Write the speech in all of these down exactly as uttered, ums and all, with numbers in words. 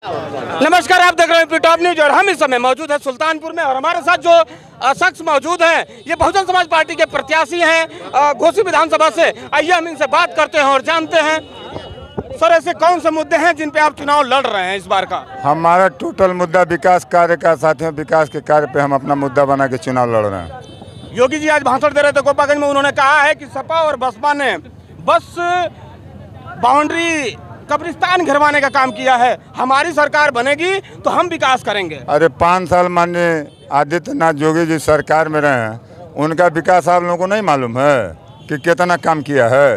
नमस्कार, आप देख रहे हैं टॉप न्यूज और हम इस समय मौजूद है सुल्तानपुर में और हमारे साथ जो शख्स मौजूद हैं ये बहुजन समाज पार्टी के प्रत्याशी हैं घोसी विधानसभा से। आइए हम इनसे बात करते हैं और जानते हैं सर ऐसे कौन से मुद्दे हैं जिन पे आप चुनाव लड़ रहे हैं इस बार का। हमारा टोटल मुद्दा विकास कार्य का साथियों, विकास के कार्य पे हम अपना मुद्दा बना के चुनाव लड़ रहे हैं। योगी जी आज भाषण दे रहे थे गोपागंज में, उन्होंने कहा है कि सपा और बसपा ने बस बाउंड्री कब्रिस्तान घिरवाने का काम किया है, हमारी सरकार बनेगी तो हम विकास करेंगे। अरे पाँच साल माननीय आदित्यनाथ योगी जी सरकार में रहे हैं, उनका विकास आप लोगों को नहीं मालूम है कि कितना काम किया है।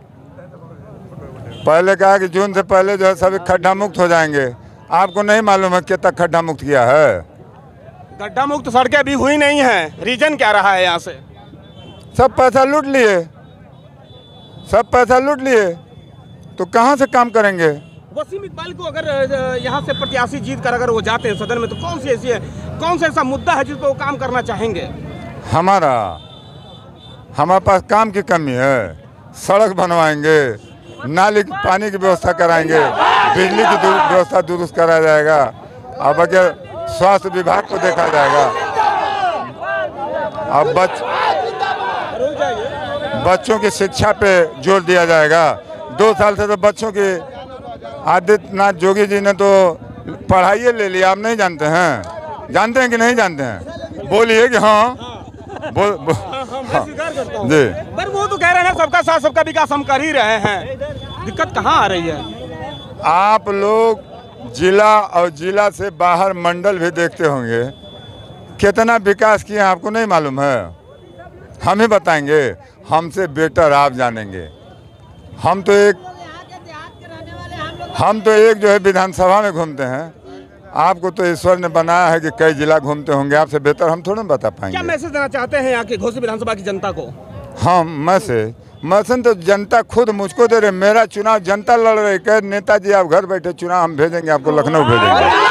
पहले कहा कि जून से पहले जो है सभी खड्डा मुक्त हो जाएंगे, आपको नहीं मालूम है कितना खड्डा मुक्त किया है। गड्ढा मुक्त सड़कें अभी हुई नहीं है, रीजन क्या रहा है यहाँ से? सब पैसा लूट लिए, सब पैसा लूट लिए तो कहाँ से काम करेंगे। वसीम इकबाल को अगर यहाँ से प्रत्याशी जीत कर अगर वो जाते हैं सदन में तो कौन सी ऐसी है, कौन सा ऐसा मुद्दा है जिस पर वो काम करना चाहेंगे? हमारा हमारे पास काम की कमी है, सड़क बनवाएंगे, नाली पानी की व्यवस्था कराएंगे, बिजली की व्यवस्था दुरुस्त कराया जाएगा, अब अगर स्वास्थ्य विभाग को देखा जाएगा, अब बच बच्चों की शिक्षा पे जोर दिया जाएगा। दो साल से तो बच्चों की आदित्यनाथ योगी जी ने तो पढ़ाई ले लिया, आप नहीं जानते हैं? जानते हैं कि नहीं जानते हैं? बोलिए कि हाँ, बोल बो, हाँ। जी पर वो तो कह रहे हैं सबका साथ सबका विकास हम कर ही रहे हैं, दिक्कत कहाँ आ रही है? आप लोग जिला और जिला से बाहर मंडल भी देखते होंगे, कितना विकास किया आपको नहीं मालूम है? हम ही बताएंगे, हमसे बेटर आप जानेंगे। हम तो एक हम तो एक जो है विधानसभा में घूमते हैं, आपको तो ईश्वर ने बनाया है कि कई जिला घूमते होंगे, आपसे बेहतर हम थोड़ा बता पाएंगे। क्या मैसेज देना चाहते हैं यहाँ के घोसी विधानसभा की जनता को? हम मैसेज मैसेज तो जनता खुद मुझको दे रहे, मेरा चुनाव जनता लड़ रही। कह नेताजी आप घर बैठे, चुनाव हम भेजेंगे, आपको लखनऊ भेजेंगे।